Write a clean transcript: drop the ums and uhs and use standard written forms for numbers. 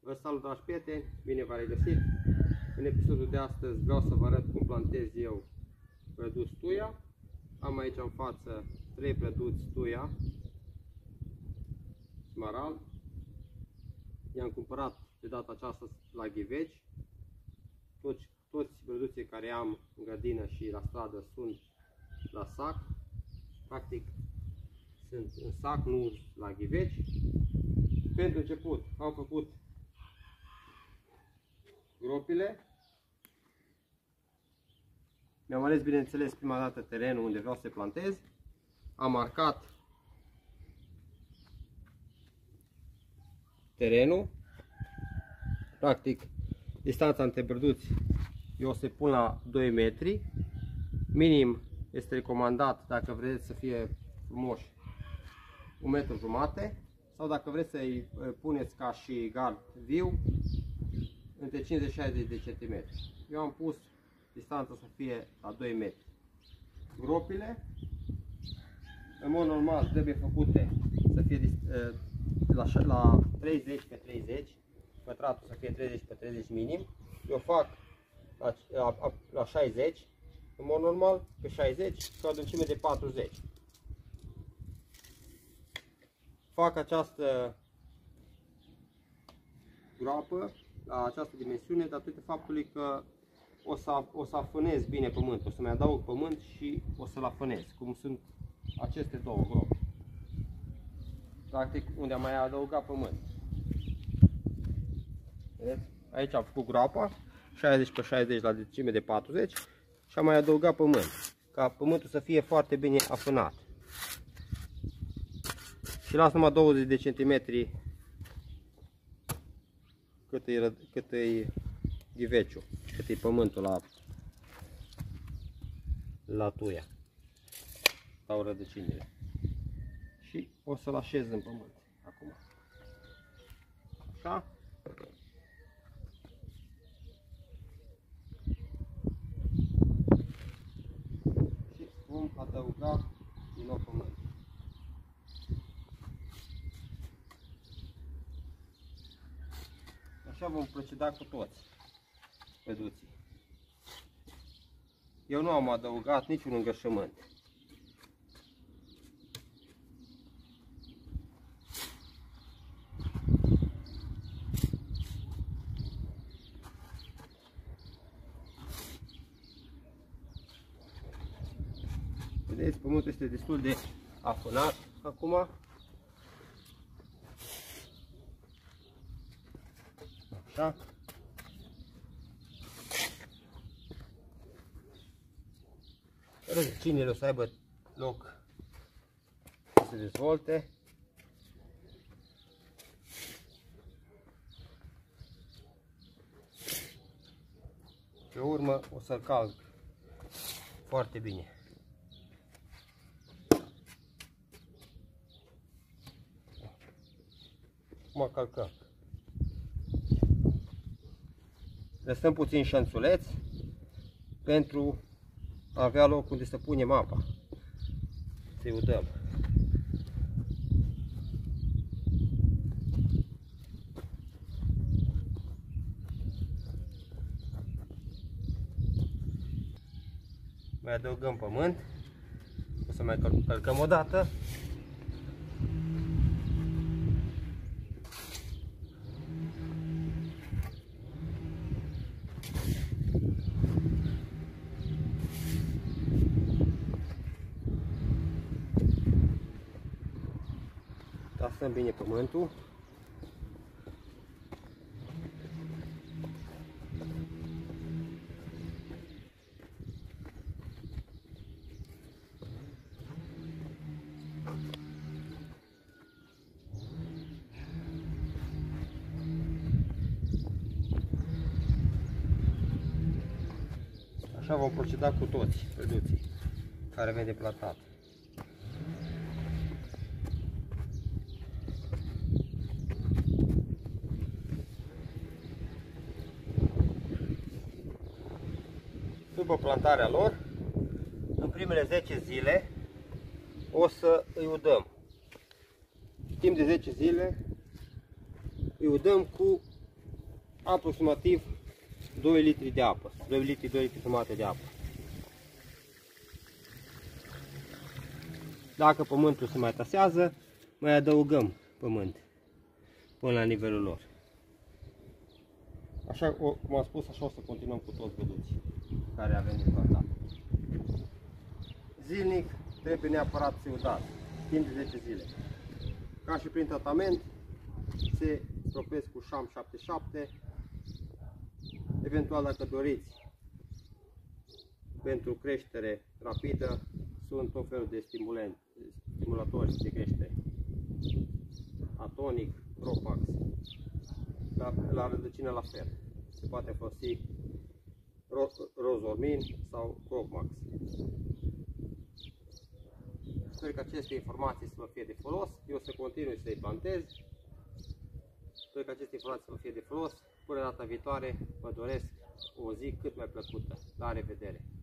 Vă salut, dragi prieteni, bine v-am regăsit. În episodul de astăzi vreau să vă arăt cum plantez eu prăduț tuia. Am aici în față 3 prăduți tuia smarald. I-am cumpărat de data aceasta la ghiveci. Toți prăduții care am în grădină și la stradă sunt la sac. Practic sunt în sac, nu la ghiveci. Pentru început am făcut gropile. Mi-am ales, bineînțeles, prima dată terenul unde vreau să plantez. Am marcat terenul. Practic, distanța între prăduți eu o să pun la 2 metri. Minim este recomandat, dacă vreți să fie frumoși, 1,5 m. Sau dacă vreți să-i puneți ca și gard viu, între 50-60 de centimetri. Eu am pus distanța să fie la 2 metri. Gropile, în mod normal, trebuie făcute să fie la 30 pe 30, pătratul să fie 30 pe 30 minim. Eu fac la 60, în mod normal, pe 60, cu o adâncime de 40. Fac această groapă la această dimensiune datorită faptului că o să afânez bine pământul, o să mai adaug pământ și o să-l afânez, cum sunt aceste două gropi. Practic unde am mai adăugat pământ. Vedeți? Aici am făcut groapa, 60 pe 60 la adâncime de 40 și am mai adăugat pământ, ca pământul să fie foarte bine afânat. Și las numai 20 de centimetri cât e ghiveciul, cât e pământul la tuia sau rădăcinile. Și o să-l așez în pământ acum. Așa. Și vom adăuga din nou pământ. Așa vom proceda cu toți prăduții. Eu nu am adăugat niciun îngrășământ. Vedeți, pământul este destul de afânat acum. Așa. Rădăcinile o să aibă loc să se dezvolte. Pe urmă o să-l calc foarte bine. Acum calcăm. Lăsăm puțin șanțuleț pentru a avea loc unde să punem apa. Să-i udăm. Mai adăugăm pământ. O să mai călcăm o dată. Tasăm bine pământul. Așa vom proceda cu toți prăduții care avem de plantat. După plantarea lor, în primele 10 zile o să îi udăm. Timp de 10 zile îi udăm cu aproximativ 2 litri de apă, 2 litri jumate de apă. Dacă pământul se mai tasează, mai adăugăm pământ până la nivelul lor. Așa cum am spus, așa o să continuăm cu toți veduții care avem de plantat. Zilnic trebuie neapărat țiudat, timp de 10 zile. Ca și prin tratament, se stropesc cu șam 77. Eventual, dacă doriți, pentru creștere rapidă, sunt tot felul de stimulatori de creștere. Atonic, Propax, la rădăcină la fel. Se poate folosi Rozormin sau Propax. Sper că aceste informații să vă fie de folos. Eu o să continui să-i plantez. Sper că aceste informații să vă fie de folos. Până data viitoare, vă doresc o zi cât mai plăcută. La revedere!